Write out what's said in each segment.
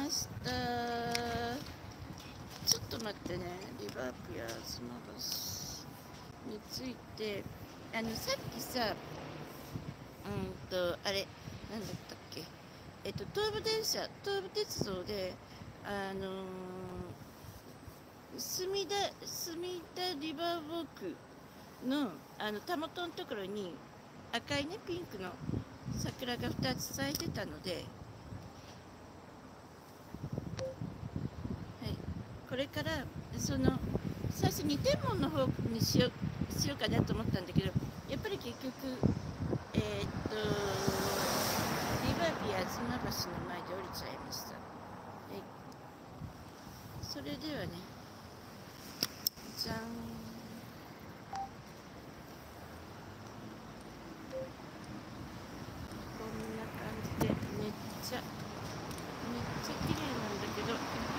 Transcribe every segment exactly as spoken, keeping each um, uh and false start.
ました。ちょっと待ってね、リバーピアスマバスについて、あのさっきさ、うんとあれなんだったっけ、えっと東武電車、東武鉄道で、あのー、墨田墨田リバーウォークのあのたもとのところに赤いねピンクの桜がふたつ咲いてたので、はい、これからその最初に天文の方にしようしようかなと思ったんだけど、やっぱり結局えー、っとリバービア東橋の前で降りちゃいました。はい、それではね、じゃん。こんな感じでめっちゃめっちゃ綺麗なんだけど、よ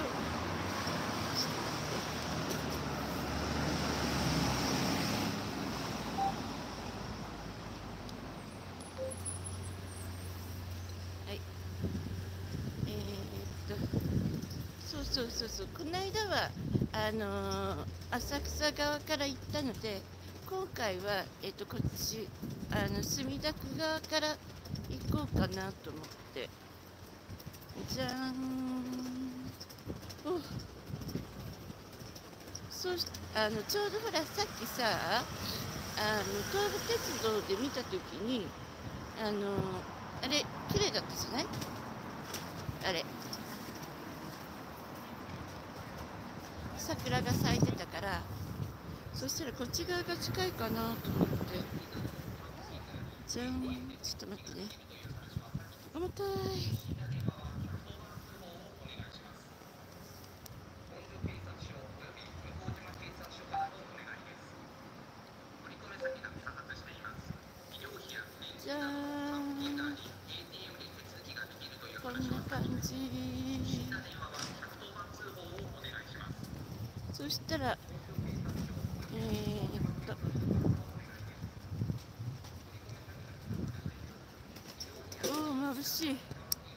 はい、えー、っとそうそうそうそう、この間はあのー、浅草側から行ったので、今回はえー、っとこっちあの墨田区側から行こうかなと思って、じゃーん。お、そうしあのちょうどほらさっきさ、あの東武鉄道で見た時にあのあれ綺麗だったじゃない、あれ桜が咲いてたから、そしたらこっち側が近いかなと思って、じゃーん。ちょっと待ってね、重たい。じゃーん、こんな感じ。そしたらえー、っとおお、眩しい。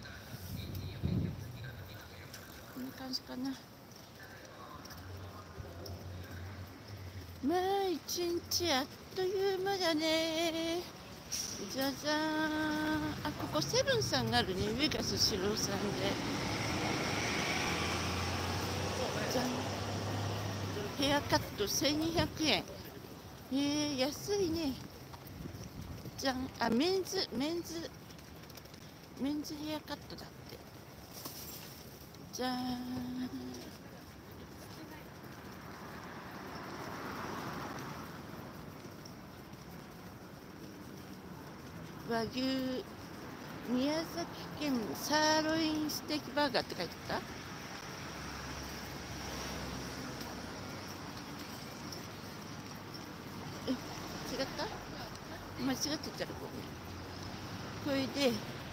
こんな感じかな。まあ一日あっという間だね。じゃじゃーん。あ、ここセブンさんがあるね、上賀スシローさんで。じゃん。ヘアカットせんにひゃくえん。えー、安いね。じゃん。あ、メンズメンズメンズヘアカットだって。じゃーん。和牛宮崎県サーロインステーキバーガーって書いてあった。え、違った、間違ってたらごめん。これで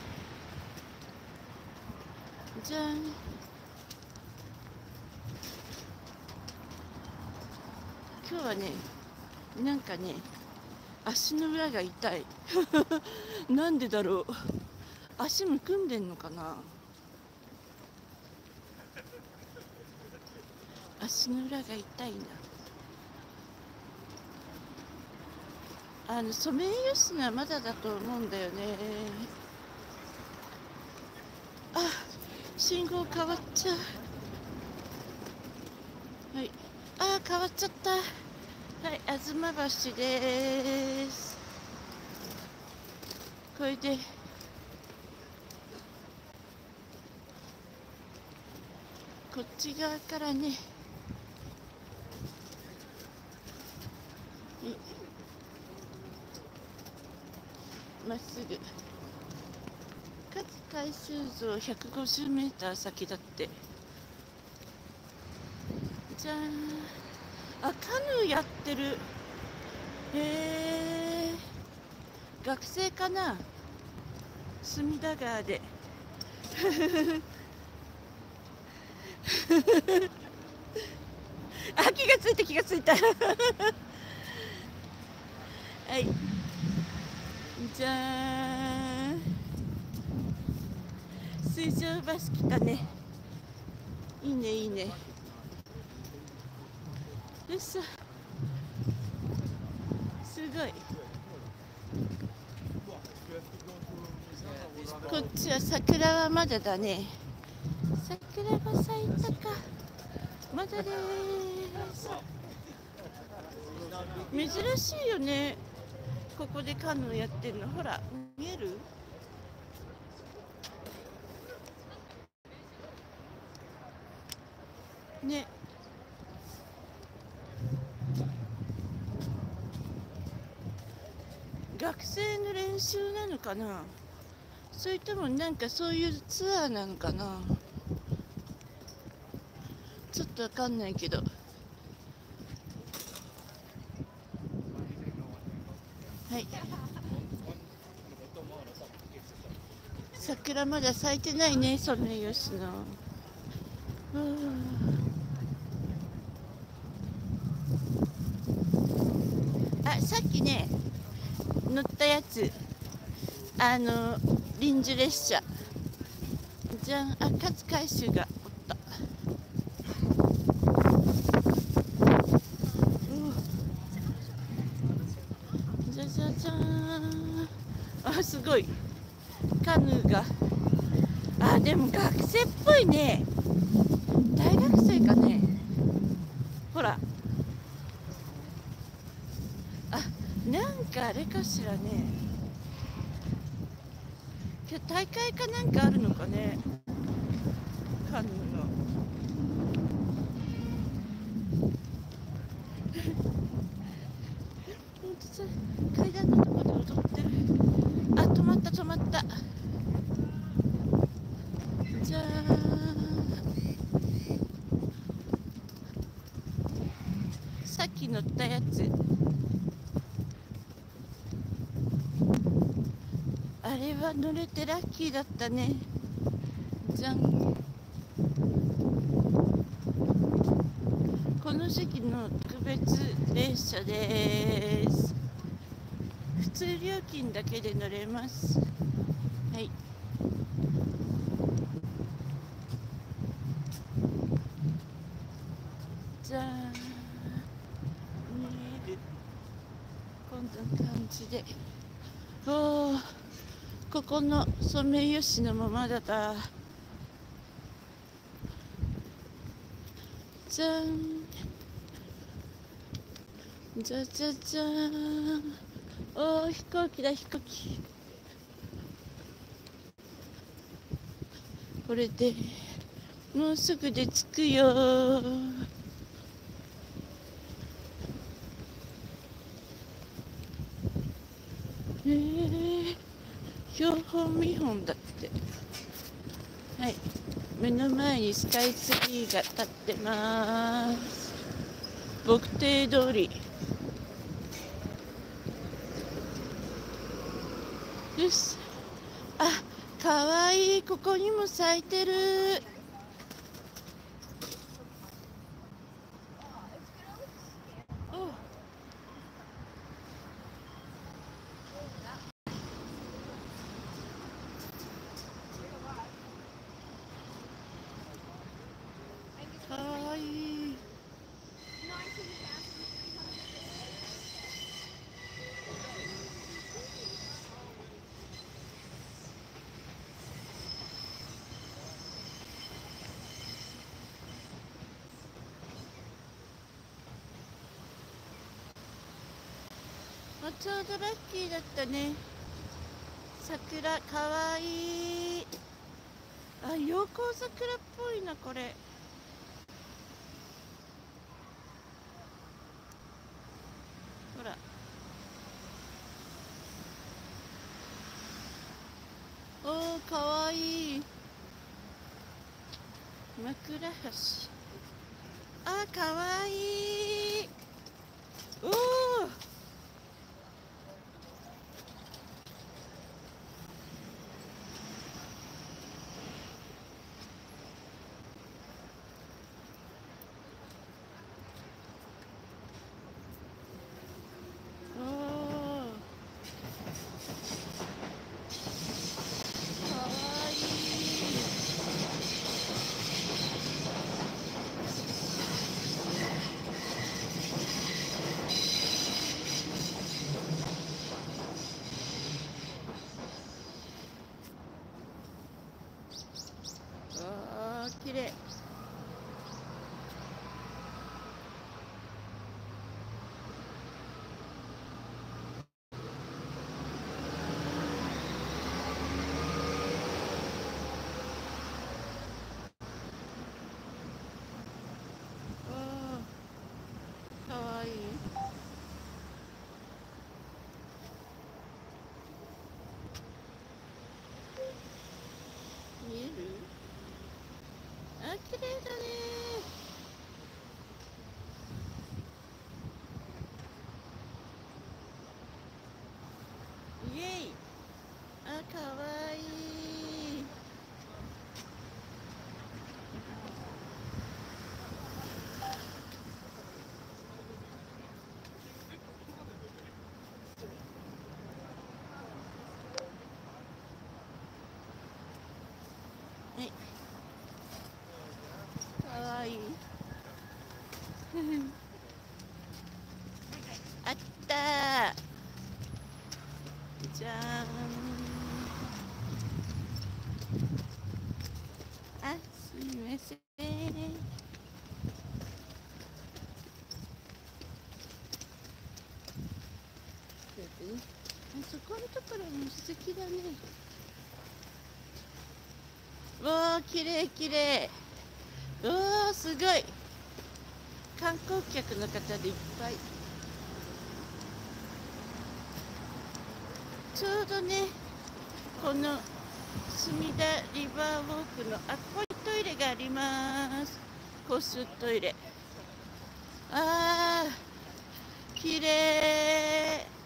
じゃん。今日はね、なんかね、足の裏が痛い。なんでだろう。足むくんでんのかな。足の裏が痛いな。あのソメイヨシノはまだだと思うんだよね。あ、信号変わっちゃう。はい、あー変わっちゃった。はい、吾妻橋です。これでこっち側からね、まっすぐ勝海舟像ひゃくごじゅうメーター先だって。じゃーん。あ、カヌーやってる。へえ、学生かな、隅田川で。あ、気がついた気がついた。はい、じゃーん。水上バス来たね。 いいねいいね。でさ、すごい。こっちは桜はまだだね。桜が咲いたか。まだです。珍しいよね。ここでカヌーやってんの。ほら、見える？ね。学生の練習なのかな、それともなんかそういうツアーなのかな、ちょっとわかんないけど。はい、桜まだ咲いてないね、ソメイヨシノ。あ、さっきね乗ったやつ、あの臨時列車じゃん。あ、勝海舟がおった。じゃじゃじゃーん。あ、すごいカヌーが。あ、でも学生っぽいね。大学生かね。ほら、あ、なんかあれかしらね。今日大会かなんかあるのかね、カヌーの。ほんとさ、階段のとこで踊ってる。あ、止まった止まった。じゃーん。さっき乗ったやつ、あれは乗れてラッキーだったね。じゃん。この時期の特別列車です。普通料金だけで乗れます。はい。じゃあ見える、こんな感じで。おー、ここのソメイヨシノもまだだ。じゃん。じゃじゃじゃーん。おー、飛行機だ飛行機。これでもうすぐで着くよー。えー、標本見本だって。はい、目の前にスカイツリーが立ってます。墨堤通りです。あ、かわいい。ここにも咲いてる。お、かわいい。あ、ちょうどラッキーだったね。桜かわいい。あ、陽光桜っぽいなこれ。ほら、おー、かわいい。枕橋。あ、かわいい。おー、おー、かわいい。 麗。ああ、かわいい。見える？あ、綺麗だね。イエイ。あ、かわいい。はい、かわいい。あったー。じゃーん。あ、すみません。あそこのところも素敵だね。わあ、きれいきれい。うわあ、すごい。観光客の方でいっぱい。ちょうどね、この隅田リバーウォークの、あ、ここにトイレがあります。公衆トイレ。あー、きれい。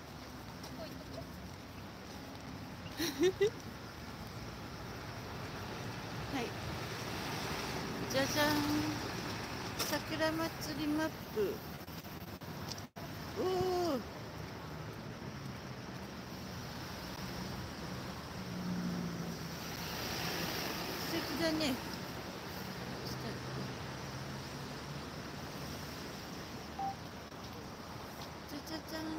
はい。じゃじゃん。桜祭りマップ。おー。素敵だね。じゃじゃじゃん。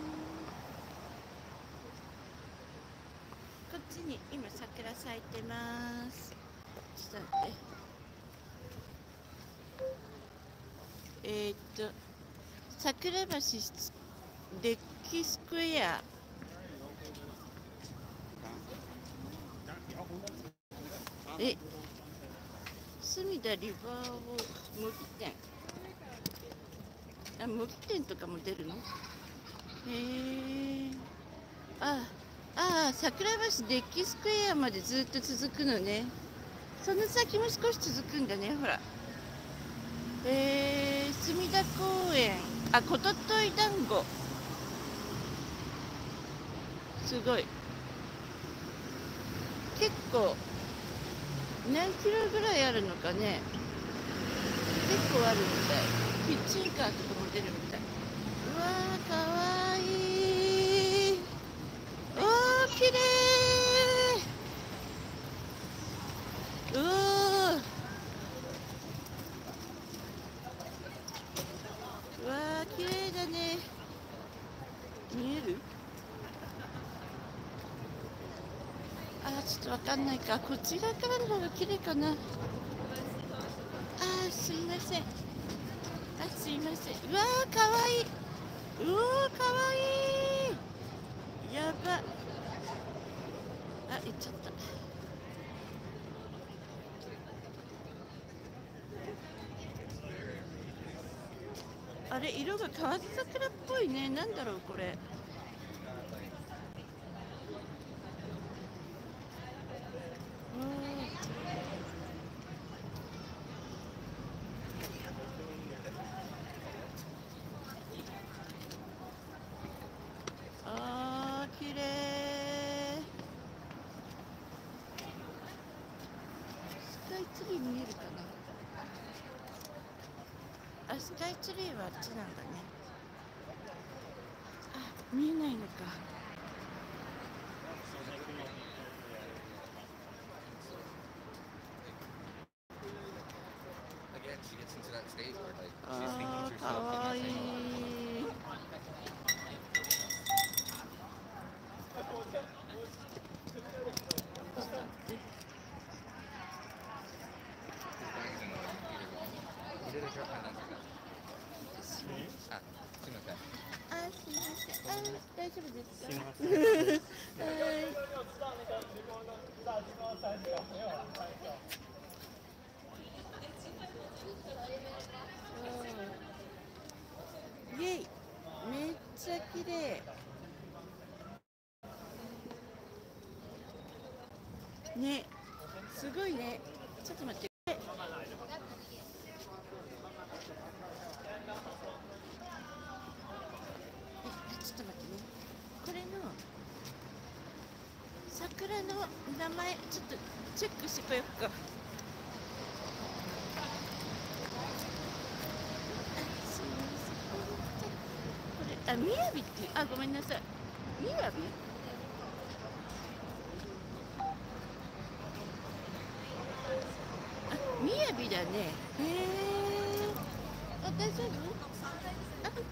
こっちに今桜咲いてます。ちょっと待って。えー、っと桜橋デッキスクエア。え、隅田リバーを模擬店。あ、模擬店とかも出るの？へえ。あ、ああ、桜橋デッキスクエアまでずっと続くのね。その先も少し続くんだね、ほら。えー、隅田公園。あ、こととい団子。すごい。結構、何キロぐらいあるのかね。結構あるみたい。キッチンカーとかも出るみたい。うわー、かわいい。おー、きれい。うー。うわー、きれいだね。見える？あー、ちょっとわかんないか。こっち側からの方が綺麗かな。あー、すいません。あ、すいません。うわー、かわいい。うおー、かわいい。やば。あ、行っちゃった。あれ、色が河津桜っぽいね。なんだろう、これ。うーん。あー、きれい。スカイツリー見えるかな。あ、スカイツリーはあっちなんだね。あ、見えないのか。あー、かわいい。 あ、すみません。 あ、すみません。あ、大丈夫ですか。 すいません。 はい。そう。イェイ。めっちゃ綺麗。ね。すごいね。ちょっと待って。え、あ、ちょっと待ってね。これの桜の名前、ちょっとチェックしてこよっか。あ、すみません。これ、あ、みやびっていう、あ、ごめんなさい。みやび。あ、みやびだね。へえ。あ、大丈夫。あ、本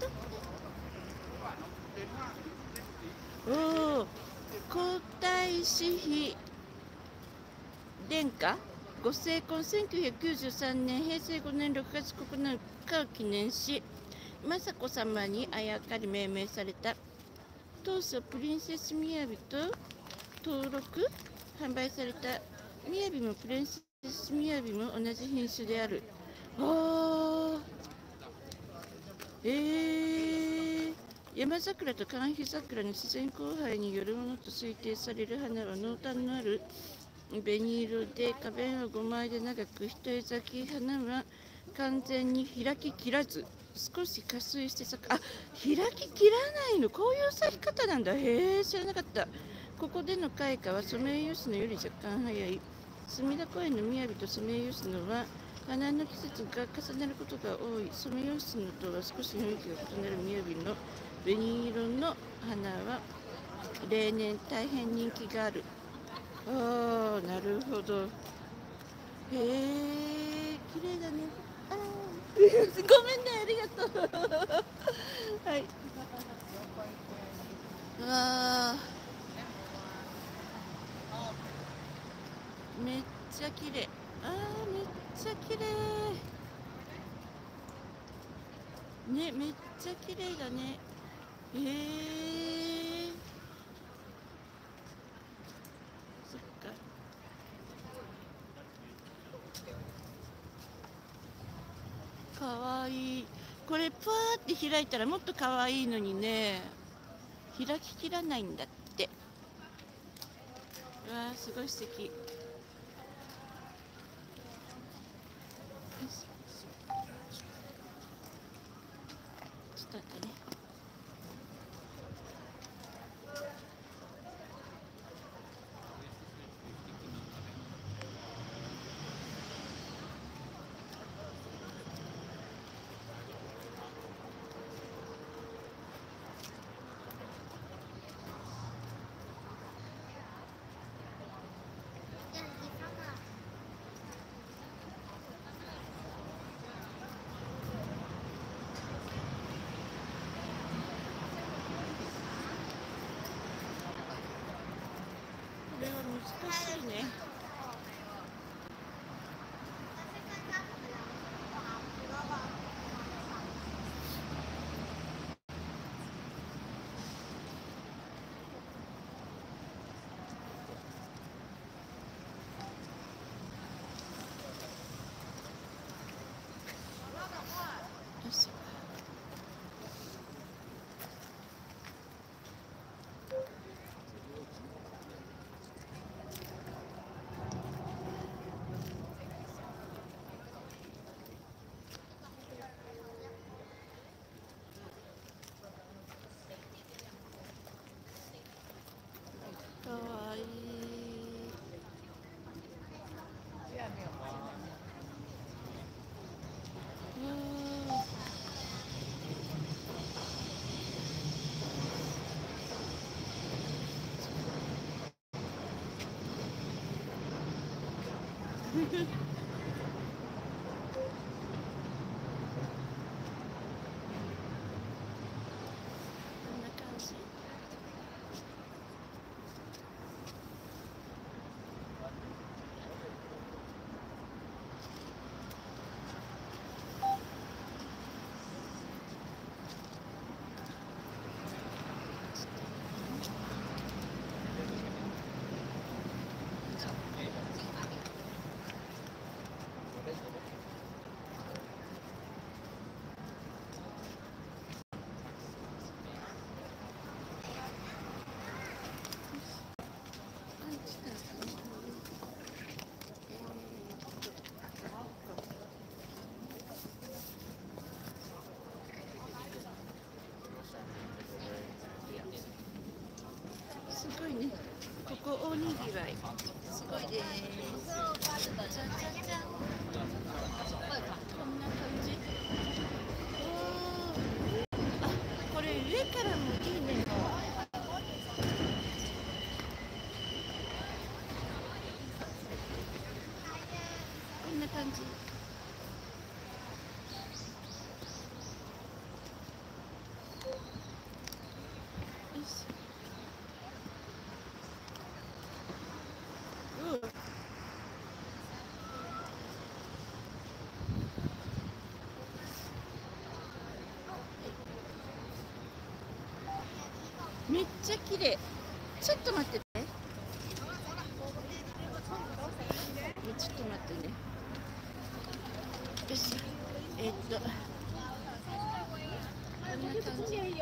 当。おお。皇太子妃殿下ご成婚せんきゅうひゃくきゅうじゅうさんねんへいせいごねんろくがつここのかを記念し、雅子さまにあやかり命名された当初プリンセスみやびと登録販売されたみやびもプリンセスみやびも同じ品種である。ああ、えー、山桜と寒肥桜の自然交配によるものと推定される花は濃淡のある紅色で花弁はごまいで長く、一重咲き花は完全に開ききらず少し加水して咲く。あ、開ききらないの、こういう咲き方なんだ。へえ、知らなかった。ここでの開花はソメイヨシノより若干早い。隅田公園のみやびとソメイヨシノは花の季節が重なることが多い。ソメイヨシノとは少し雰囲気が異なるみやびの紅色の花は例年大変人気がある。ああ、なるほど。へえ、綺麗だね。あーごめんね、ありがとう。はい。うわー、めっちゃ綺麗。あー、めっちゃ綺麗。ね、めっちゃ綺麗だね。へえ、そっか。かわいい。これパーって開いたらもっとかわいいのにね。開ききらないんだって。うわー、すごい素敵。よし、ちょっと待ってね。これは難しいね。よし。かわいい。うーん。 大にぎわい。すごいです。じゃじゃじゃん。こんな感じ。おー。あ、これ上からもいいね。こんな感じ。めっちゃ綺麗。ちょっと待ってね。ちょっと待ってね。よし。えー、っと。こんな感じ。ちょっと見ててね。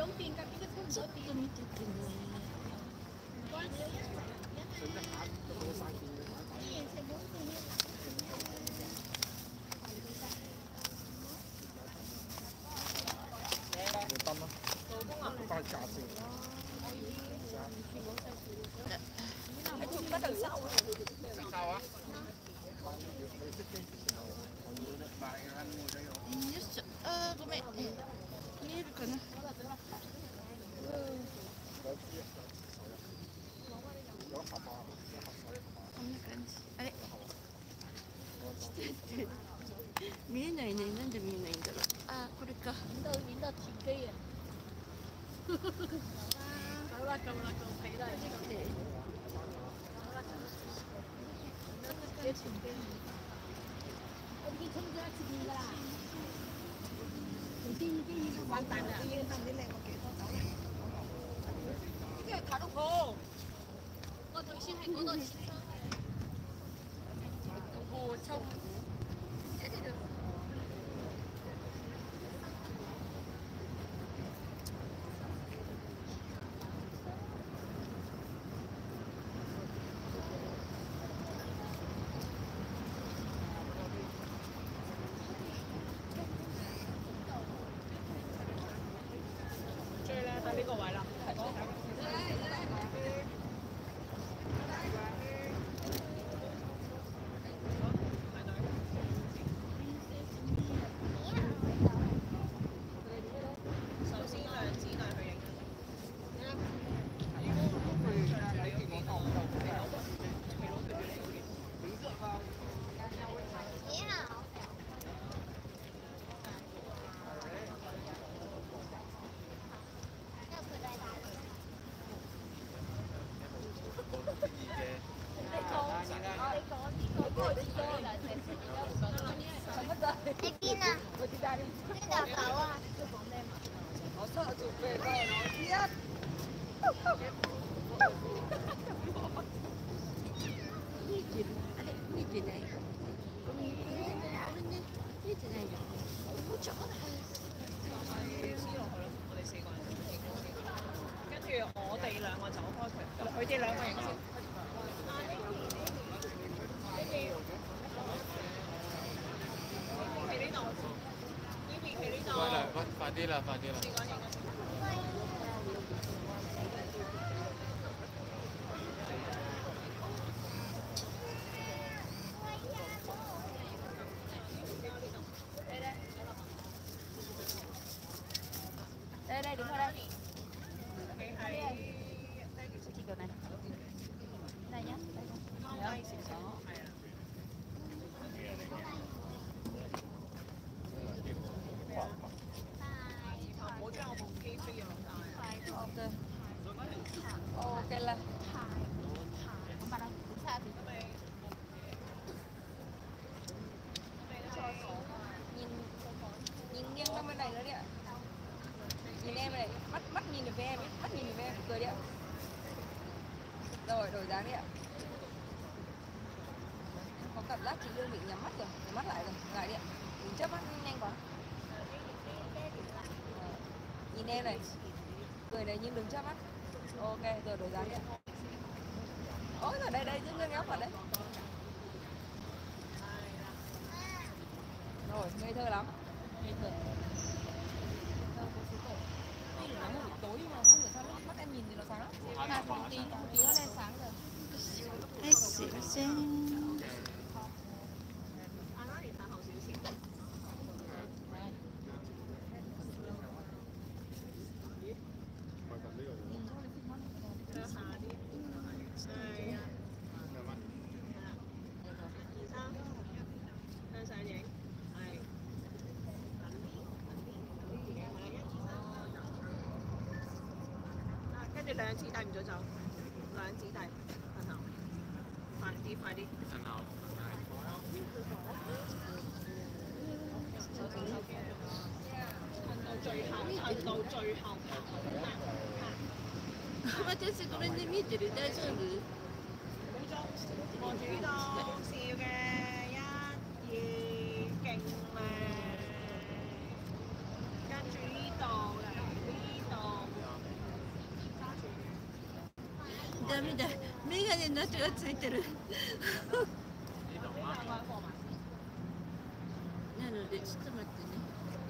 よいしょ。あー、ごめん。見えるかな。こんな感じ。あれ。見えないね。なんで見えないんだろう。あー、これか。 quan tài là yên tâm đến này có kế tốt đấy. Cái thả đồng hồ. Ờ, thường xuyên hay có đồ xịn. Đồng hồ trông thế thì được. Đi qua ngoài là Pin à? Cái đào cậu à? nó sợ chụp về vợ nó thiết. Fadila, Fadila. Đây đây, đứng ở đây. Chị kiểu này. Đây nhá. Đây. Ok là nhìn nhìn nghiêng qua bên này nữa đi ạ. Nhìn em này, mắt mắt nhìn được với em ấy, mắt nhìn được với em, cười đi ạ. Rồi đổi dáng đi ạ. Có cảm giác chị Dương bị nhắm mắt rồi, nhắm mắt lại rồi, lại đi ạ. Đừng chớp mắt nhanh quá. Nhìn em này, cười này nhưng đừng chớp mắt. Ok, rồi đổi dáng đi ạ. Ôi rồi đây đây, Dương ngước ngáo vào đấy. Rồi, ngây thơ lắm. Ngây thơ. Đây là nắng buổi tối mà không hiểu sao mắt em nhìn thì nó sáng lắm. Hai một tí, một tí nó đen sáng rồi. はい、すいません。 跟住兩次遞唔咗走，兩次遞，然後快啲快啲。 很好。 到最後，撐到最後。 私これで見てる、大丈夫？ 望住呢度笑嘅，一、二，勁靚。跟住呢度嚟呢度。 ダメだ、メガネの跡がついてる。なので、ちょっと待ってね。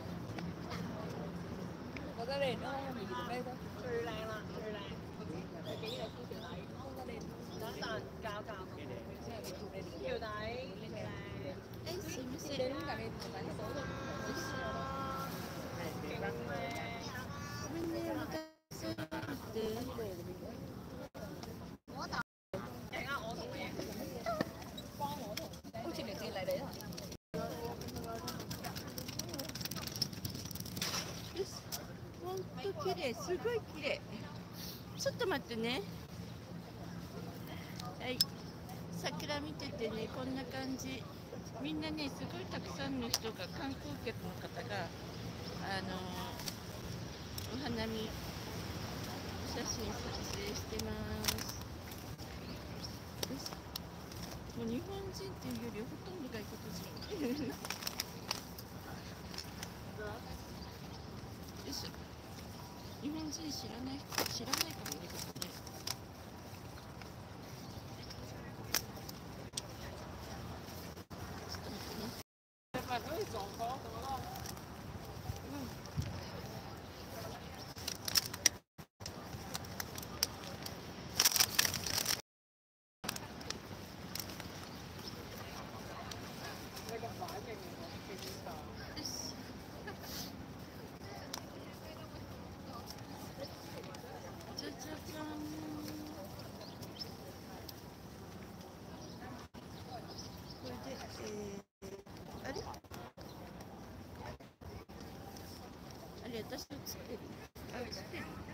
覺得你啱咪見咩都最靚啦，最靚。你幾日條底？我哋等一陣教教佢。條底靚。 はい、すいません。 點解你條底嗰度？勁靚。 ごめんね、お待たせして。 勁啊！我同你幫我同，好似嚟自嚟你啊！ よし、ほんと綺麗、すごい綺麗。ちょっと待ってね。はい、桜見ててね、こんな感じ。みんなね、すごいたくさんの人が、観光客の方が、あのー、お花見写真撮影してます。よし、もう日本人っていうよりほとんど外国人。よいしょ。日本人知らない人知らないかもね、ここね。ちょっと待ってね。 やっぱどういう状況？ じゃじゃじゃん。これで、えー、あれあれ、私映ってる？あ、映ってる。